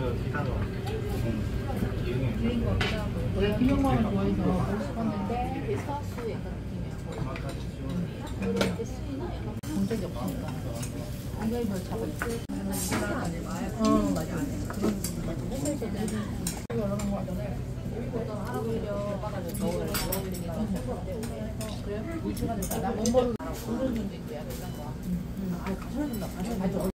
비행 거 같기도 하고. 원래 비행만을 좋아해서 가고 싶었는데 서수 약간 느낌이야. 근데 수위나 약간 본 적이 없으니까. 굉장히 별 잡았지. 맞아. 그런 햇살도 여러 번 하잖아요. 어떤 할아버지려 빠가지고 겨울이니까 그래? 물주가 됐다. 나 몸버를 부르는 게 있고야. 그런 거야. 가셔야 된다.